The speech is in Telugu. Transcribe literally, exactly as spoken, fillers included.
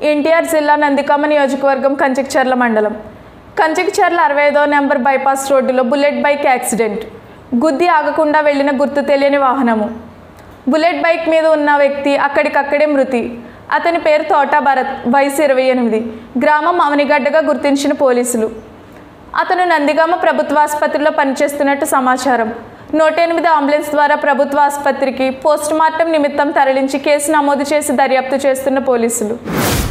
ఎన్టీఆర్ జిల్లా నందిగామ నియోజకవర్గం కంచికచర్ల మండలం కంచికచర్ల అరవై ఐదవ నెంబర్ బైపాస్ రోడ్డులో బుల్లెట్ బైక్ యాక్సిడెంట్. గుద్ది ఆగకుండా వెళ్లిన గుర్తు తెలియని వాహనము. బుల్లెట్ బైక్ మీద ఉన్న వ్యక్తి అక్కడికక్కడే మృతి. అతని పేరు తోట భరత్, వయసు ఇరవై ఎనిమిది, గ్రామం అవనిగడ్డగా గుర్తించిన పోలీసులు. అతను నందిగామ ప్రభుత్వ ఆసుపత్రిలో పనిచేస్తున్నట్టు సమాచారం. నూట ఎనిమిది అంబులెన్స్ ద్వారా ప్రభుత్వ ఆసుపత్రికి పోస్ట్ మార్టం నిమిత్తం తరలించి కేసు నమోదు చేసి దర్యాప్తు చేస్తున్న పోలీసులు.